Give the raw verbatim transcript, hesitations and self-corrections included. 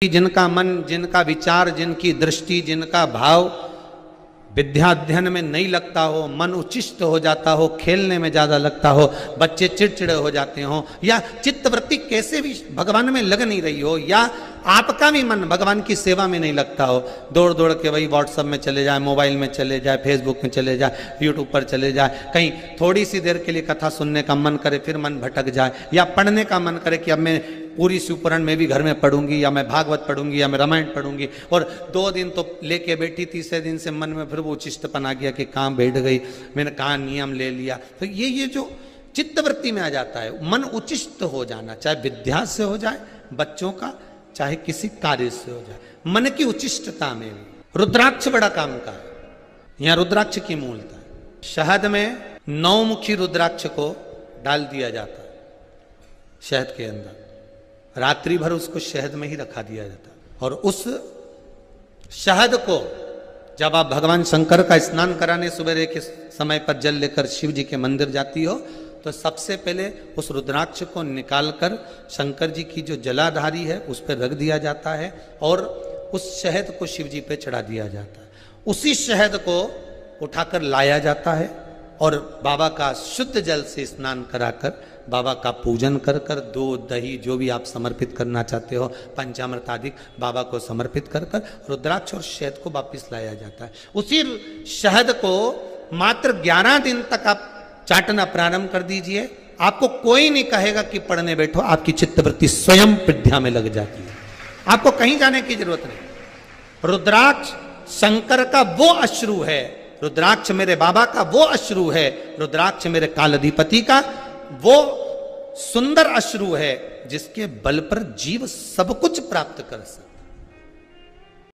जिनका मन, जिनका विचार, जिनकी दृष्टि, जिनका भाव विद्या अध्ययन में नहीं लगता हो, मन उच्चिष्ट हो जाता हो, खेलने में ज्यादा लगता हो, बच्चे चिड़चिड़े हो जाते हो, या चित्तवृत्ति कैसे भी भगवान में लग नहीं रही हो, या आपका भी मन भगवान की सेवा में नहीं लगता हो, दौड़ दौड़ के वही व्हाट्सएप में चले जाए, मोबाइल में चले जाए, फेसबुक में चले जाए, यूट्यूब पर चले जाए, कहीं थोड़ी सी देर के लिए कथा सुनने का मन करे फिर मन भटक जाए, या पढ़ने का मन करे कि अब मैं पूरी शिवपुराण में भी घर में पढ़ूंगी, या मैं भागवत पढ़ूंगी, या मैं रामायण पढ़ूंगी, और दो दिन तो लेके बैठी, तीसरे दिन से मन में फिर वो उचिष्टपन आ गया कि कहाँ बैठ गई, मैंने कहाँ नियम ले लिया। तो ये ये जो चित्तवृत्ति में आ जाता है, मन उचिष्ट हो जाना, चाहे विद्या से हो जाए बच्चों का, चाहे किसी कार्य से हो जाए, मन की उचिष्टता में भी रुद्राक्ष बड़ा काम का है। यहाँ रुद्राक्ष की मूलता, शहद में नौमुखी रुद्राक्ष को डाल दिया जाता है, शहद के अंदर रात्रि भर उसको शहद में ही रखा दिया जाता, और उस शहद को जब आप भगवान शंकर का स्नान कराने सवेरे के समय पर जल लेकर शिव जी के मंदिर जाती हो, तो सबसे पहले उस रुद्राक्ष को निकालकर शंकर जी की जो जलाधारी है उस पर रख दिया जाता है, और उस शहद को शिव जी पे चढ़ा दिया जाता है। उसी शहद को उठाकर लाया जाता है और बाबा का शुद्ध जल से स्नान कराकर बाबा का पूजन कर कर दूध दही जो भी आप समर्पित करना चाहते हो, पंचामृत आदि बाबा को समर्पित कर कर रुद्राक्ष और शहद को वापिस लाया जाता है। उसी शहद को मात्र ग्यारह दिन तक आप चाटना प्रारंभ कर दीजिए, आपको कोई नहीं कहेगा कि पढ़ने बैठो, आपकी चित्तवृत्ति स्वयं विद्या में लग जाती है, आपको कहीं जाने की जरूरत नहीं। रुद्राक्ष शंकर का वो अश्रु है, रुद्राक्ष मेरे बाबा का वो अश्रु है, रुद्राक्ष मेरे कालाधिपति का वो सुंदर अश्रु है जिसके बल पर जीव सब कुछ प्राप्त कर सकता।